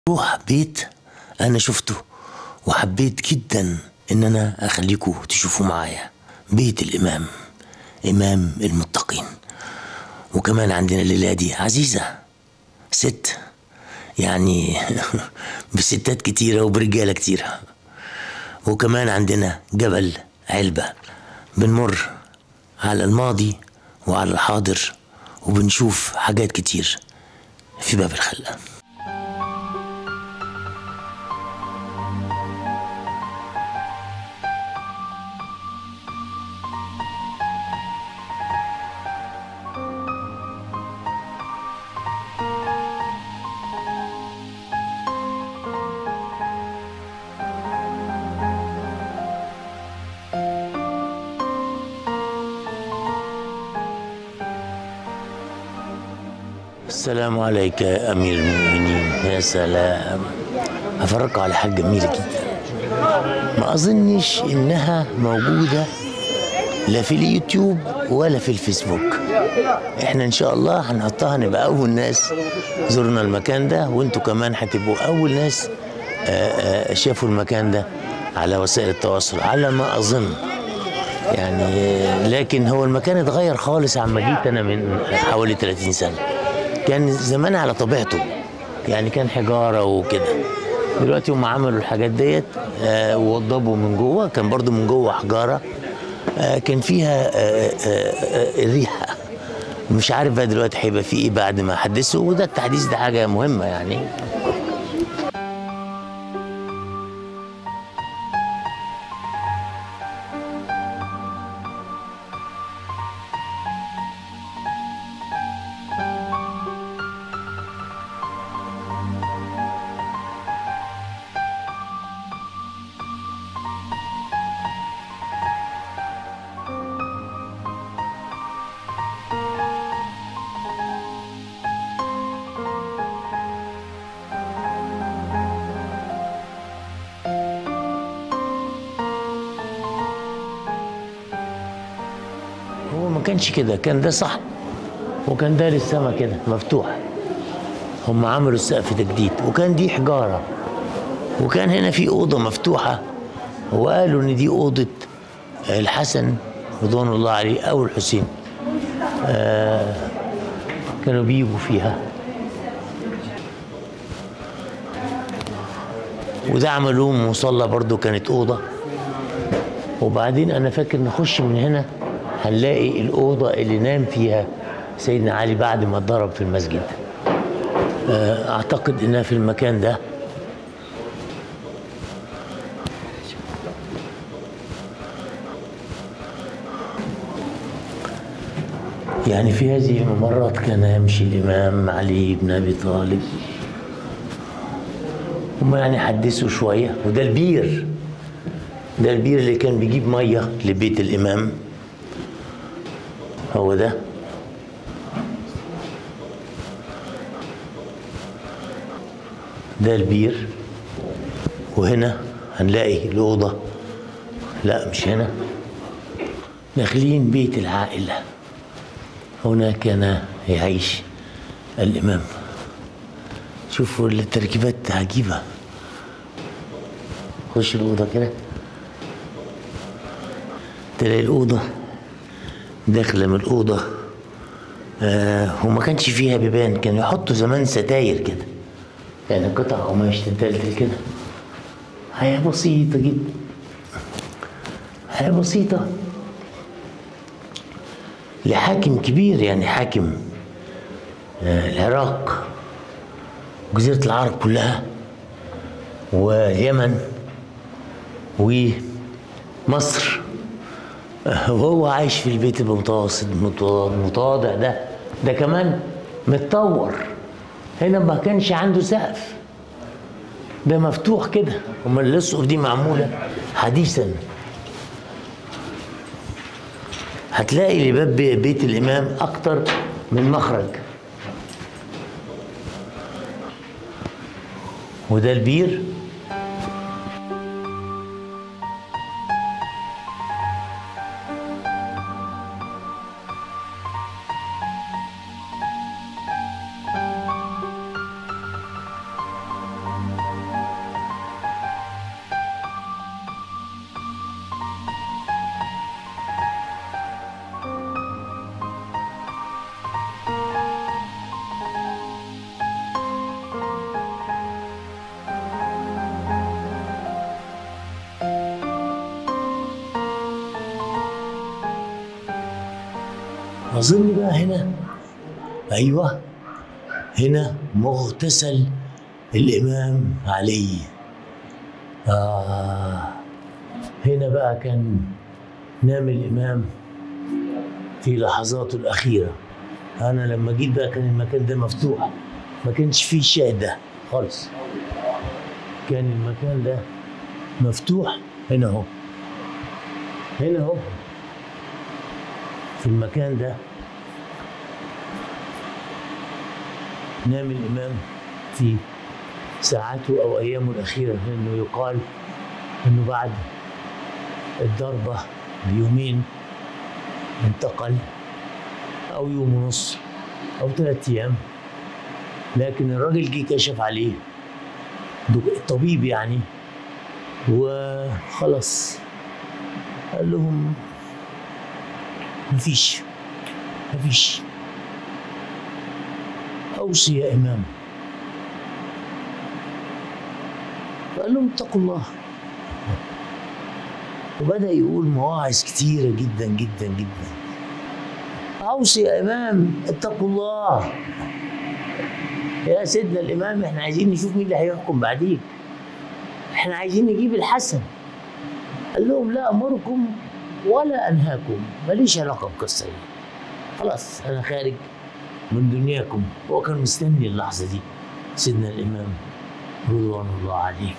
روح بيت انا شفته وحبيت جدا ان انا اخليكم تشوفوا معايا بيت الامام، امام المتقين. وكمان عندنا الليله دي عزيزه ست، يعني بستات كتيره وبرجاله كتيره. وكمان عندنا جبل علبه، بنمر على الماضي وعلى الحاضر وبنشوف حاجات كتير في باب الخلة. السلام عليك يا أمير المؤمنين. يا سلام، هفرجكوا على حاجة جميلة جدا ما أظنش إنها موجودة لا في اليوتيوب ولا في الفيسبوك. إحنا إن شاء الله هنحطها، نبقى أول ناس زرنا المكان ده، وإنتوا كمان هتبقوا أول ناس شافوا المكان ده على وسائل التواصل على ما أظن يعني. لكن هو المكان اتغير خالص عما جيت أنا من حوالي 30 سنة. كان زمان على طبيعته، يعني كان حجارة وكده. دلوقتي هم عملوا الحاجات ديت ووضبوا من جوه. كان برضو من جوه حجارة كان فيها الريحة. مش عارف بقى دلوقتي هيبقى فيه ايه بعد ما حدثوا، وده التحديث ده حاجة مهمة يعني. هو ما كانش كده، كان ده صح، وكان ده للسما كده مفتوح. هم عملوا السقف ده جديد، وكان دي حجارة، وكان هنا في أوضة مفتوحة، وقالوا إن دي أوضة الحسن رضوان الله عليه أو الحسين. كانوا بيجوا فيها، وده عملوه مصلى برضو، كانت أوضة. وبعدين أنا فاكر نخش من هنا هنلاقي الأوضة اللي نام فيها سيدنا علي بعد ما اتضرب في المسجد. أعتقد إنها في المكان ده. يعني في هذه الممرات كان يمشي الإمام علي بن أبي طالب. هم يعني حدثوا شوية. وده البير، ده البير اللي كان بيجيب مية لبيت الإمام. هو ده. ده البير. وهنا هنلاقي الأوضة، لا مش هنا، داخلين بيت العائلة. هنا كان يعيش الإمام. شوفوا التركيبات عجيبة. خش الأوضة كده تلاقي الأوضة داخلة من الأوضة. وما كانش فيها بيبان، كانوا يحطوا زمان ستاير كده، يعني قطع قماش تنتلتل كده. حياة بسيطة جدا، حياة بسيطة لحاكم كبير، يعني حاكم العراق وجزيرة العرب كلها واليمن ومصر، وهو عايش في البيت المتوسط المتواضع ده. ده كمان متطور. هنا ما كانش عنده سقف، ده مفتوح كده. امال الاسقف دي معموله حديثا. هتلاقي لباب بيت الامام اكتر من مخرج. وده البير. أظن بقى هنا، أيوه، هنا مغتسل الإمام علي. هنا بقى كان نام الإمام في لحظاته الأخيرة. أنا لما جيت بقى كان المكان ده مفتوح، ما كانش فيه الشاهد ده خالص، كان المكان ده مفتوح. هنا اهو، هنا اهو في المكان ده نام الإمام في ساعاته أو أيامه الأخيرة، لأنه يقال أنه بعد الضربة بيومين انتقل، أو يوم ونص أو 3 أيام. لكن الراجل جه كشف عليه الطبيب يعني، وخلاص قال لهم مفيش. أوصي يا إمام. فقال لهم اتقوا الله، وبدأ يقول مواعظ كتيرة جدا جدا جدا. أوصي يا إمام اتقوا الله، يا سيدنا الإمام احنا عايزين نشوف مين اللي هيحكم بعديك، احنا عايزين نجيب الحسن. قال لهم لا أمركم ولا أنهاكم، ماليش علاقة بقصة دي، خلاص أنا خارج من دنياكم. هو كان مستني اللحظة دي سيدنا الإمام رضوان الله عليه.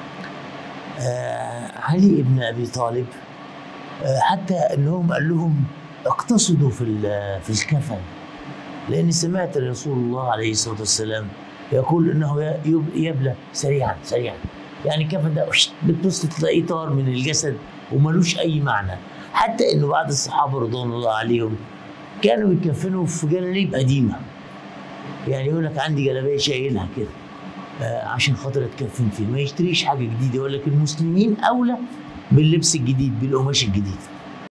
علي بن أبي طالب حتى أنهم قال لهم اقتصدوا في الكفن، لأني سمعت رسول الله عليه الصلاة والسلام يقول أنه يبلى سريعا سريعا، يعني الكفن ده بتبص تلاقيه طار من الجسد وملوش أي معنى. حتى أنه بعض الصحابة رضوان الله عليهم كانوا يكفنوا في جلاليب قديمة، يعني يقول لك عندي جلابية شايلها كده عشان خاطر اتكفن فيه، ما يشتريش حاجة جديدة. يقول لك المسلمين أولى باللبس الجديد، بالقماش الجديد.